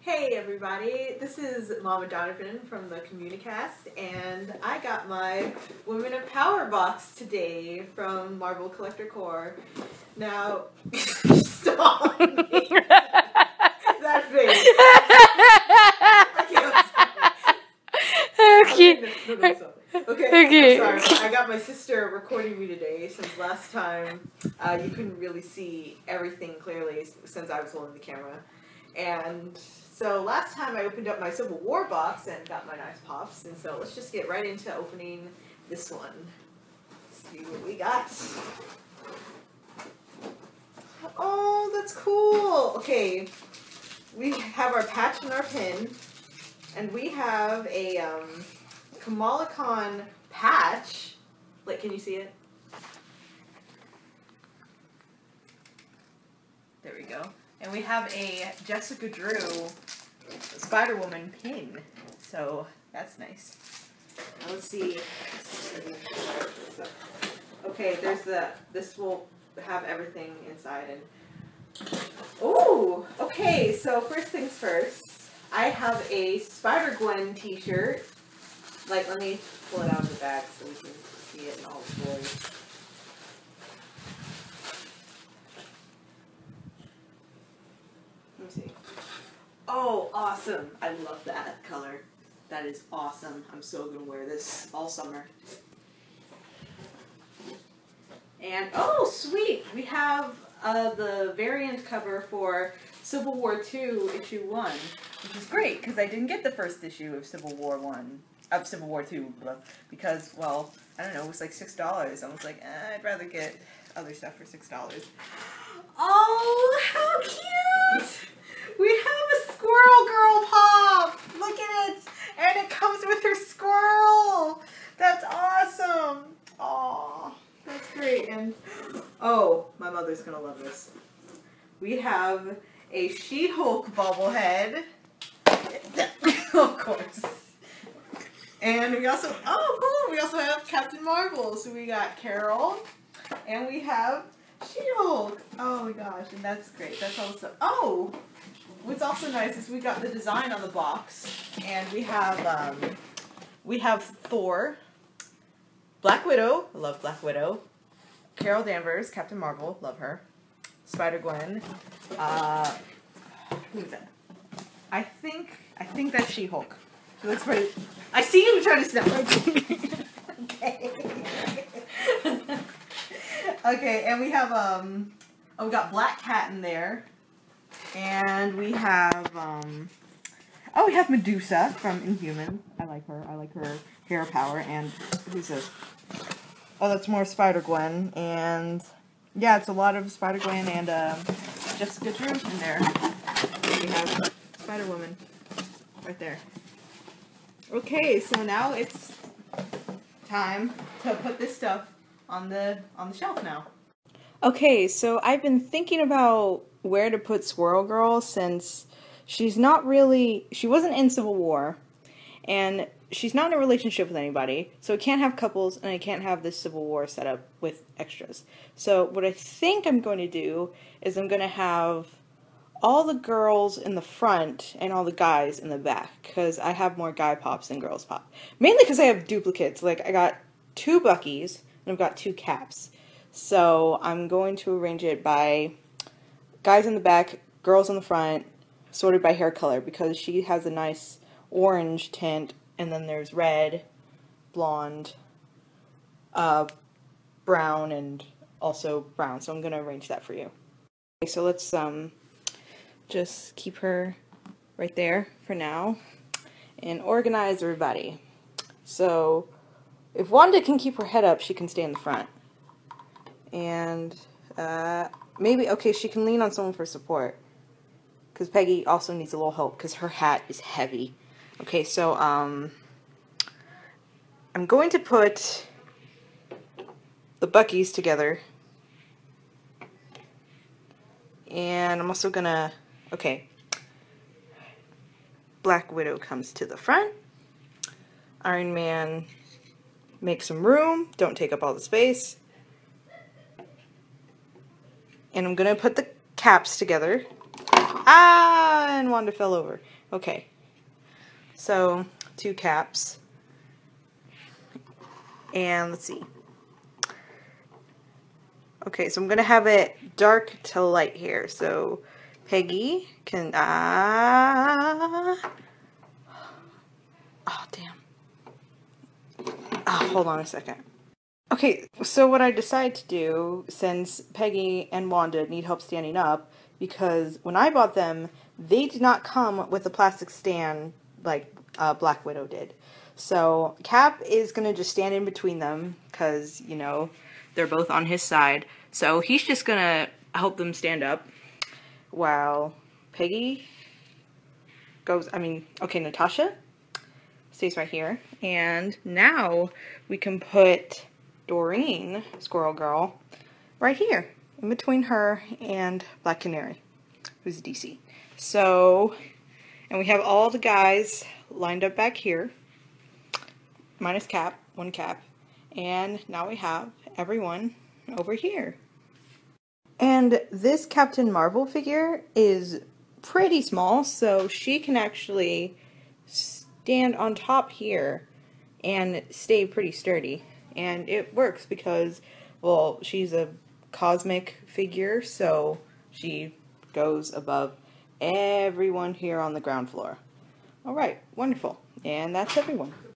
Hey everybody, this is Mamadonovan from the Communicast, and I got my Women of Power box today from Marvel Collector Corps. Now, stop me. That face. Okay, I'm sorry. I got my sister recording me today since last time you couldn't really see everything clearly since I was holding the camera. And so last time I opened up my Civil War box and got my nice pops, and so let's just get right into opening this one. Let's see what we got. Oh, that's cool. Okay, we have our patch and our pin, and we have a Kamala Khan patch. Like, can you see it? There we go. And we have a Jessica Drew Spider-Woman pin. So that's nice. Now let's see. Okay, there's this will have everything inside. And oh, okay, so first things first. I have a Spider-Gwen t-shirt. Like, let me pull it out of the bag so we can see it in all its glory. Let me see. Oh, awesome. I love that color. That is awesome. I'm so going to wear this all summer. And, oh, sweet. We have the variant cover for Civil War II, issue 1, which is great because I didn't get the first issue of Civil War 1. Of Civil War II, because, well, I don't know, it was like $6. I was like, I'd rather get other stuff for $6. Oh, how cute! We have a Squirrel Girl pop! Look at it! And it comes with her squirrel! That's awesome! Aw, that's great. And, oh, my mother's gonna love this. We have a She-Hulk bobblehead. Of course. And we also, oh cool, we also have Captain Marvel. So we got Carol, and we have She-Hulk. Oh my gosh, and that's great. That's also, oh, what's also nice is we got the design on the box, and we have Thor, Black Widow, I love Black Widow, Carol Danvers, Captain Marvel, love her, Spider-Gwen, who's that? I think that's She-Hulk. She looks pretty. I see you trying to snap. Okay. Okay, and we have oh, we got Black Cat in there, and we have oh, we have Medusa from Inhuman. I like her. I like her hair power. And who's this? Oh, that's more Spider-Gwen. And yeah, it's a lot of Spider-Gwen and Jessica Drew in there. We have Spider-Woman right there. Okay, so now it's time to put this stuff on the shelf now. Okay, so I've been thinking about where to put Squirrel Girl since she wasn't in Civil War, and she's not in a relationship with anybody, so I can't have couples, and I can't have this Civil War set up with extras. So what I think I'm going to do is I'm going to have all the girls in the front and all the guys in the back, because I have more guy pops than girls pop. Mainly because I have duplicates. Like, I got 2 Buckies and I've got 2 Caps. So I'm going to arrange it by guys in the back, girls in the front, sorted by hair color, because she has a nice orange tint, and then there's red, blonde, brown, and also brown. So I'm going to arrange that for you. Okay, so let's just keep her right there for now and organize everybody. So if Wanda can keep her head up, she can stay in the front. And maybe, okay, she can lean on someone for support, because Peggy also needs a little help because her hat is heavy. Okay, so I'm going to put the Buckies together, and I'm also gonna, okay, Black Widow comes to the front. Iron Man, make some room. Don't take up all the space. And I'm going to put the caps together. Ah, and Wanda fell over. Okay. So, 2 caps. And let's see. Okay, so I'm going to have it dark to light here. So, Peggy can... oh, damn. Hold on a second. Okay, so what I decided to do, since Peggy and Wanda need help standing up, because when I bought them, they did not come with a plastic stand like Black Widow did. So Cap is going to just stand in between them, because, you know, they're both on his side. So he's just going to help them stand up, while Peggy goes, okay, Natasha stays right here. And now we can put Doreen, Squirrel Girl, right here, in between her and Black Canary, who's DC. So, and we have all the guys lined up back here, minus Cap, 1 cap, and now we have everyone over here. And this Captain Marvel figure is pretty small, so she can actually stand on top here and stay pretty sturdy. And it works because, well, she's a cosmic figure, so she goes above everyone here on the ground floor. Alright, wonderful. And that's everyone.